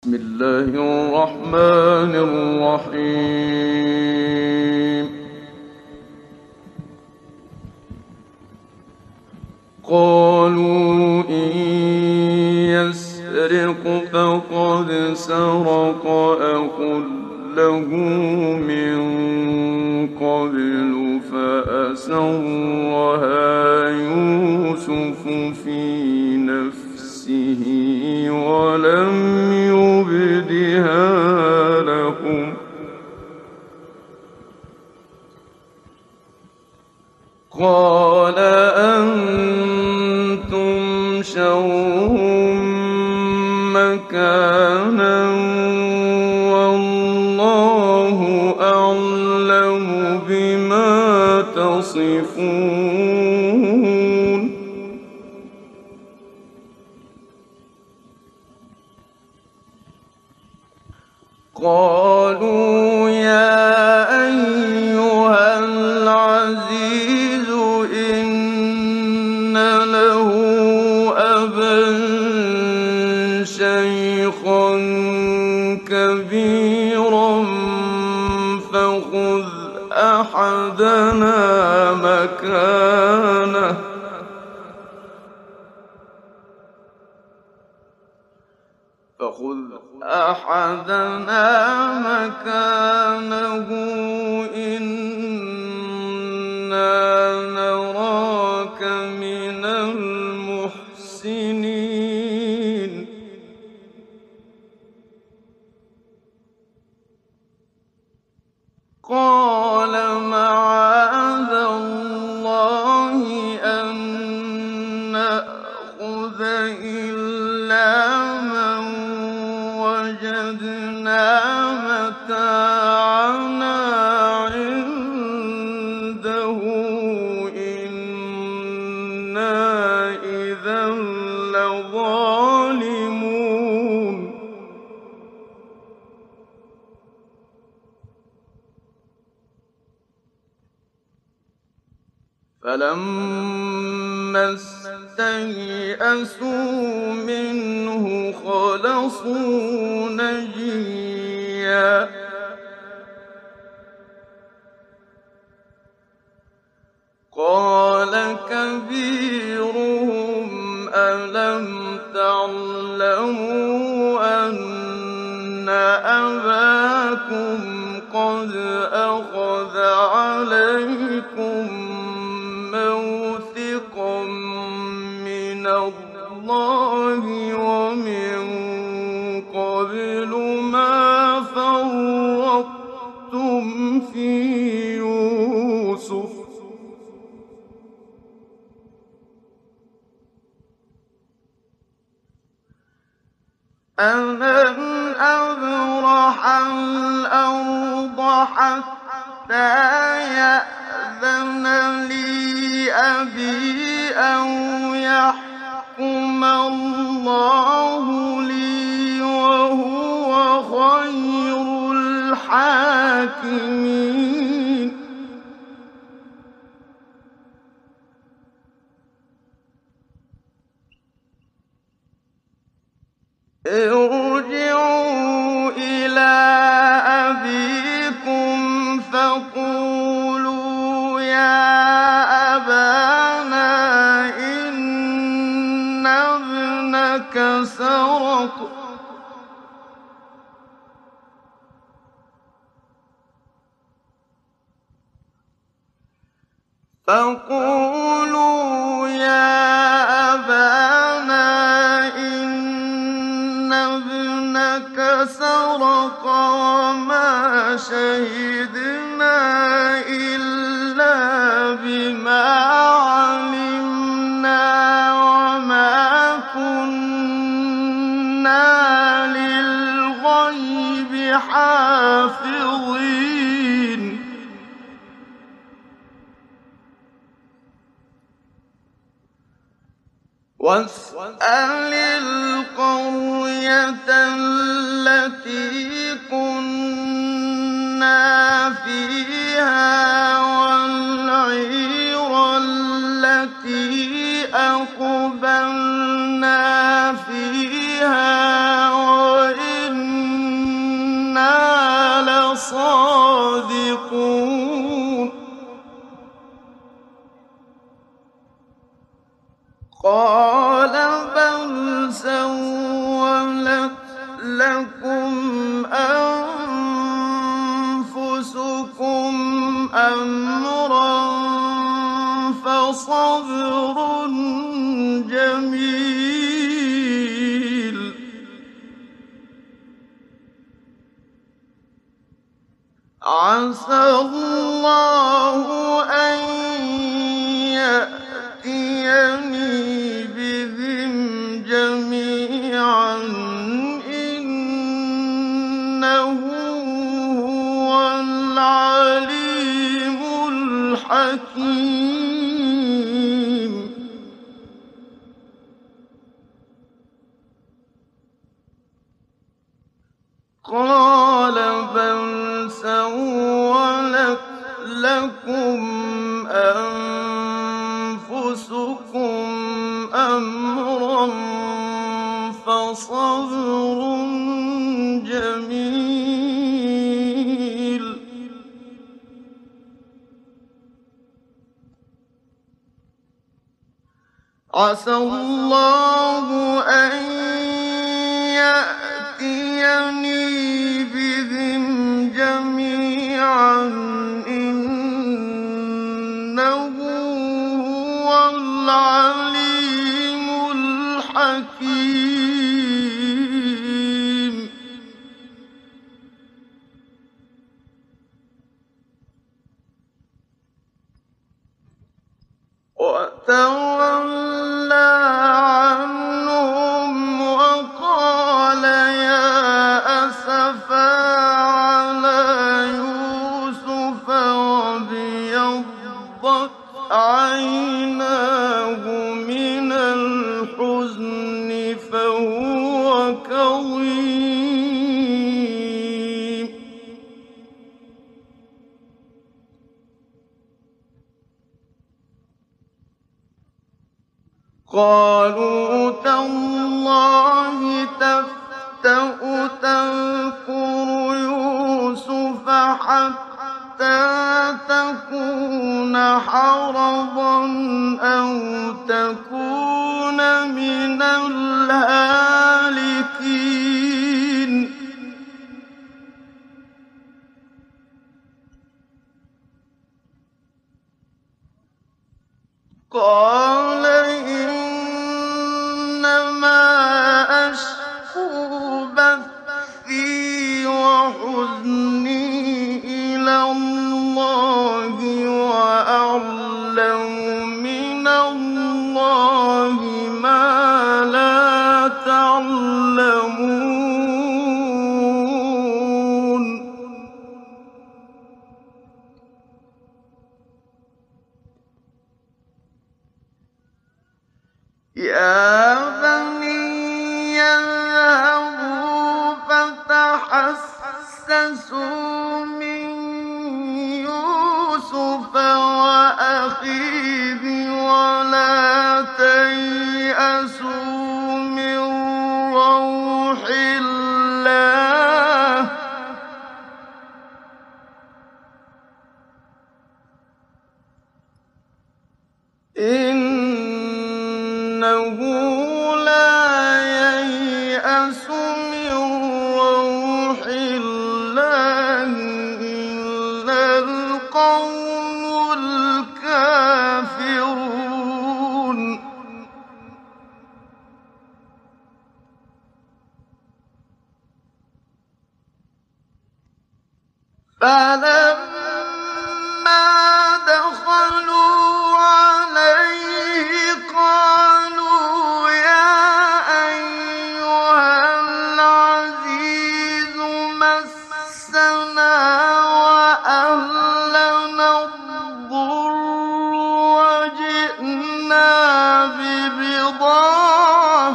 بسم الله الرحمن الرحيم. قالوا إن يسرق فقد سرق أخ له من قبل فأسرها يوسف في نفسه ولم يبدها لهم. قال أنتم شر مكانا والله أعلم بما تصفون. قالوا يا أيها العزيز إن له أبا شيخا كبيرا فخذ أحدنا مكانه إنا نراك من المحسنين. قال معاذ الله أن نأخذ إلا من وجدنا متاعنا عنده إنا إذا لظالمون. فلما استيئسوا منه خلصوا نجيا قال كبيرهم ألم تعلموا أن أباكم قد أخذ عليكم موثقا من الله ومن قبل ما فرطتم في يوسف ألن أبرح الأرض حتى يأذن لي أبي أو يحكم الله لي وهو خير الحاكمين. ارجعوا إلى أبيكم فقولوا يا أبانا إن ابنك سرق وما شهدنا إلا بما علمنا وما كنا للغيب حافظين. واسأل القرية التي كنا فيها والعير التي أقبلنا فيها وإنا لصادقون قال بل سولت لكم أنفسكم أمرا فصبر جميل عسى الله أن يأتيني بهم جميعا إنه هو العليم الحكيم قال بل سولت لكم أنفسكم أمرا فصبر جميل عسى الله أن يأتيني بهم جميعا إنه هو العليم الحكيم وتولى عنهم وقال يا أسفا على يوسف وابيضت عيناه من الحزن فهو كظيم قالوا تالله تفتأ تذكر يوسف حتى تكون حرضا أو تكون من الهالكين قال إنما أشكو بثي وحزني إلى الله وأعلم من الله ما لا تعلمون يا بني اذهبوا فتحسسوا من يوسف وأخيه ولا تيأسوا من روح الله إنه لا ييأس من روح الله إلا القوم الكافرون فلما دخلوا عليه قالوا يا أيها العزيز مسنا وأهلنا الضر وجئنا ببضاعة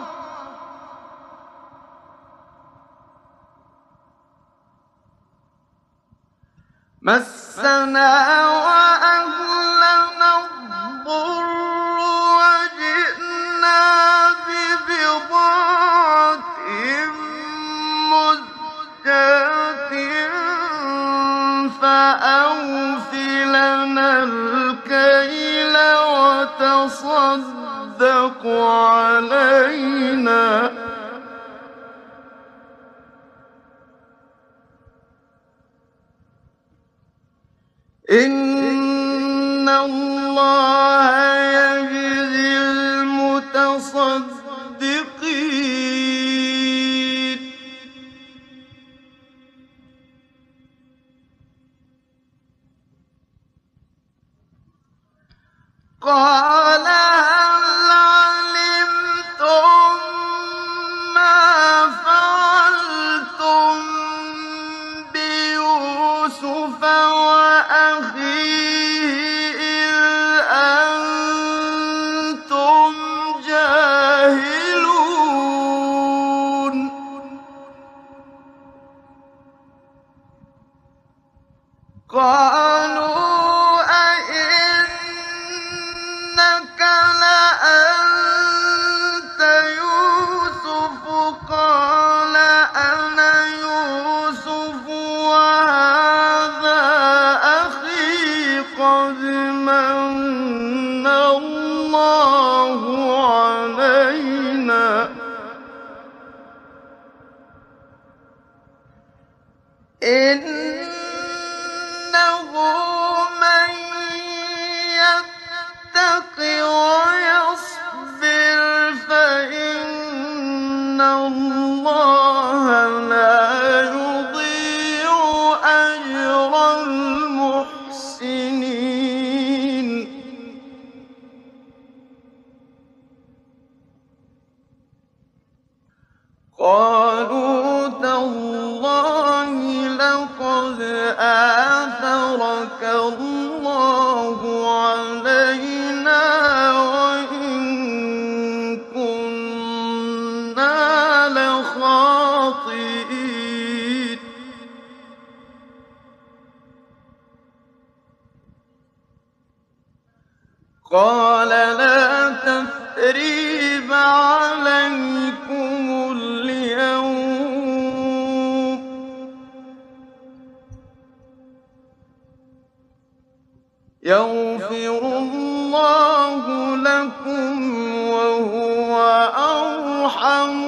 مسنا وأهلنا الضر وجئنا ببضاعة مزجاة أوف لنا الكيل وتصدق علينا إن الله يجزي المتصدقين قال هل علمتم ما فعلتم بيوسف وأخيه إذ أنتم جاهلون قالوا أئنك لأنت يوسف قال أنا يوسف وهذا أخي قد من الله علينا إنه من يتق ويصبر فإن الله لا يضيع أجر المحسنين قالوا تالله لقد آثرك الله علينا وإن كنا لخاطئين قال لا تثريب عليكم اليوم يغفر الله لكم وهو أرحم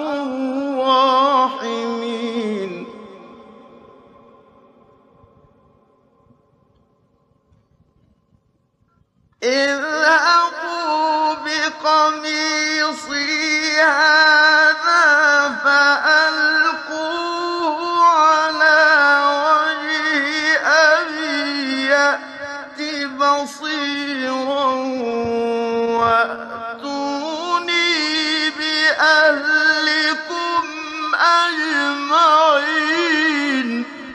الراحمين اذهبوا بقميصي هذا فألقوه على وجه أبي يأت بصيرا وأتوني بأهلكم أجمعين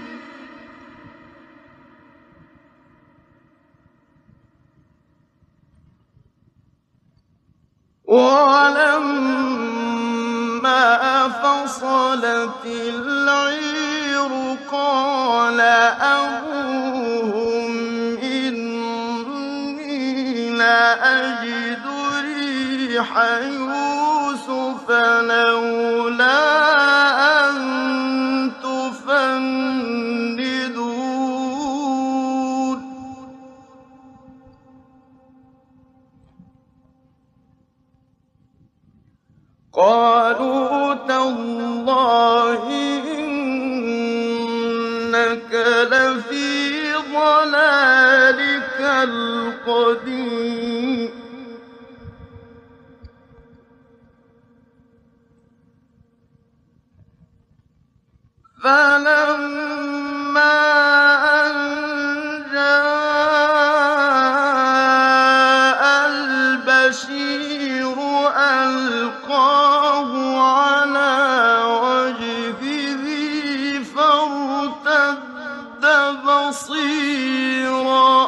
ولما فصلت العير قال أبوهم إني لأجد ريح يوسف لولا أن تفندون قالوا تالله إنك لفي ضلالك القديم فلما أن جاء البشير ألقاه على وجهه فارتد بصيرا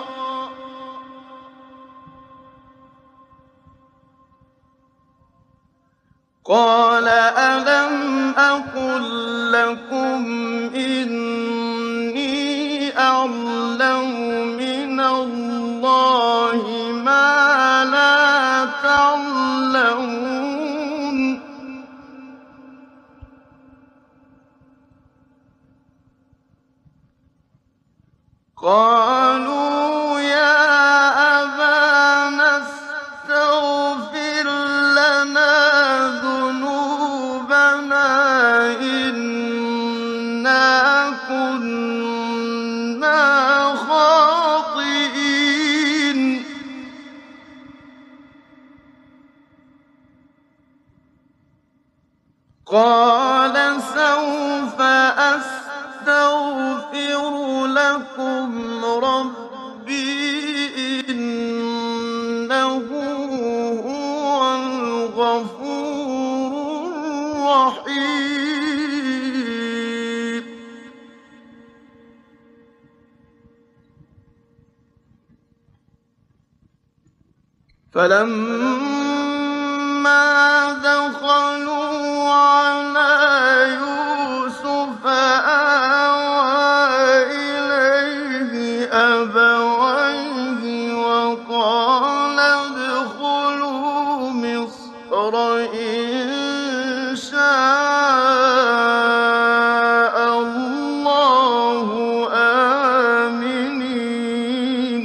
قال ألم أقل لكم إني أعلم من الله ما لا تعلمون قالوا يا أبانا استغفر لنا ذنوبنا إنا كنا خاطئين قال سوف أستغفر لكم ربي إنه هو الغفور الرحيم فلما دخلوا على يوسف آوى إليه أبويه وقال ادخلوا مصر إن شاء الله آمنين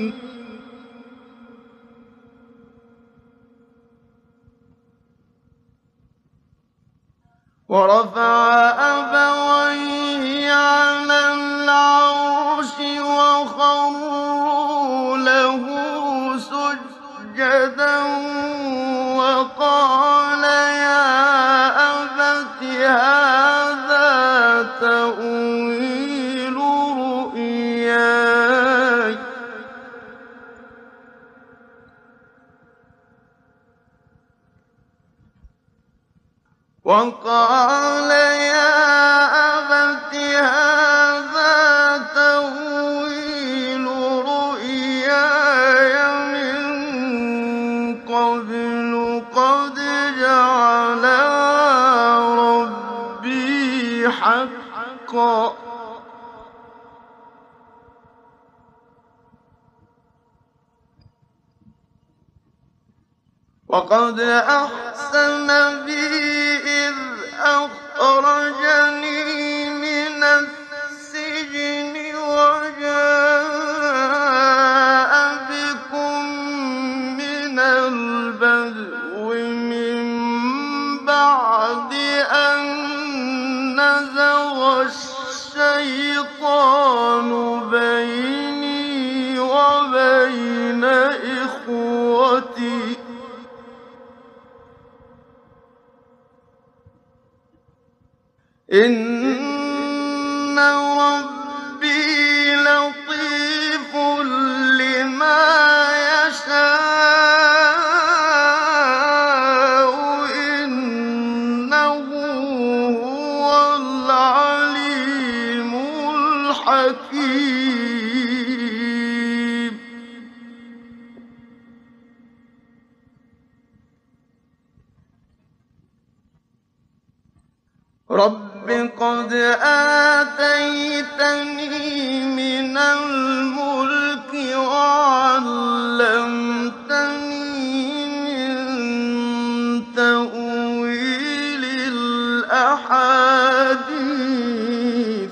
ورفع أبويه على العرش وخروا له سجدا وقال يا أبت هذا تأويل رؤياي وقال يا أبت هذا تأويل رؤياي من قبل قد جعلها ربي حقا وقد أحسن بي إذ أخرجني من السجن وجاء بكم من البدو من بعد أن نزغ الشيطان بيني وبين إخوتي إن ربي لطيف لما يشاء إنه هو العليم الحكيم رب قد آتيتني من الملك وعلمتني من تأويل الأحاديث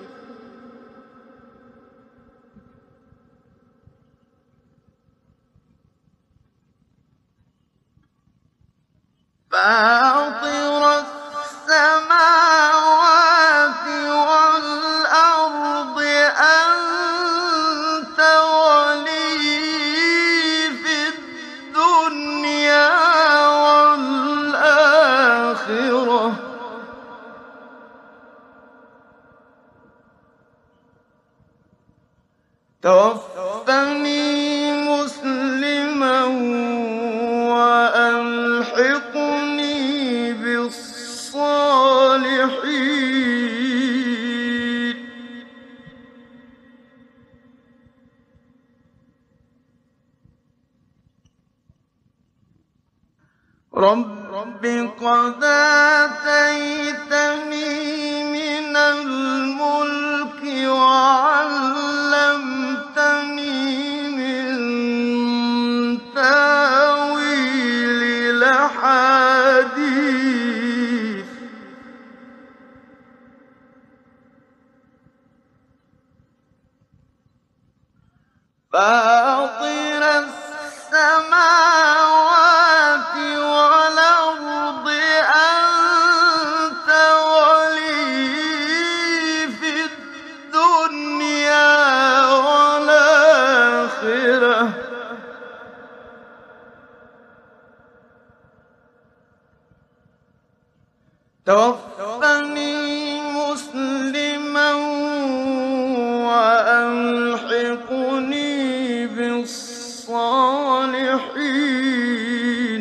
فاطر السماوات والأرض أنت ولي في الدنيا والآخرة توفني مسلما وألحقني بالصالحين رب قد آتيتني من الملك وعلمتني من تأويل الأحاديث فاطر السماوات والأرض أنت ولي في الدنيا والآخرة توفني مسلما وألحقني بالصالحين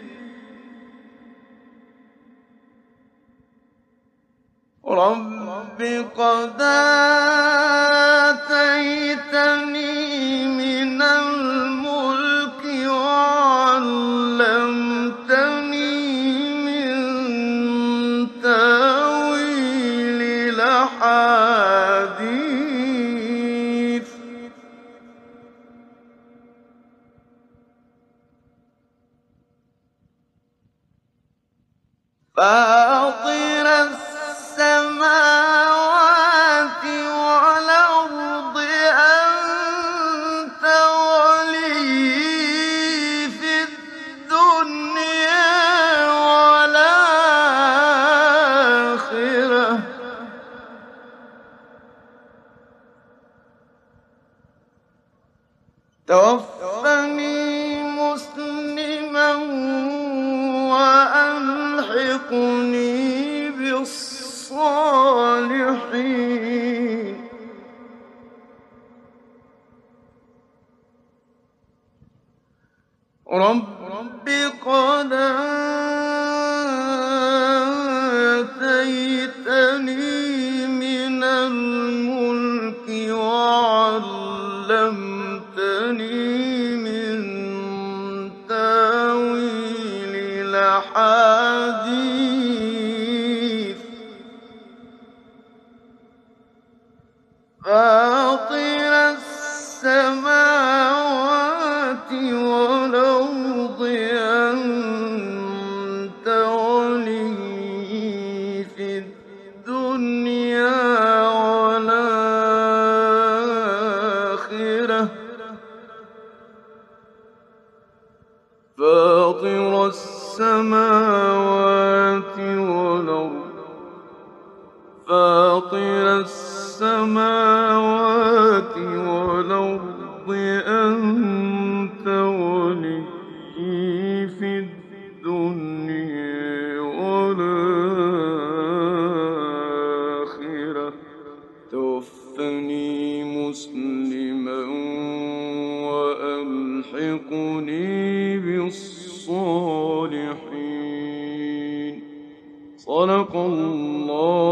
رب قد آتيتني من الملك وعلمتني من تاويل الأحاديث فاطر السماوات والأرض أنت ولي في الدنيا والآخرة توفني مسلما وألحقني بالصالحين رب قد آتيتني من الملك وعلمتني من تاويل الأحاديث فاطر السماوات والأرض أنت ولي في الدنيا والآخرة فاطر السماوات والأرض فاطر السماوات والأرض أنت ولي في الدنيا والآخرة توفني مسلما وألحقني بالصالحين صدق الله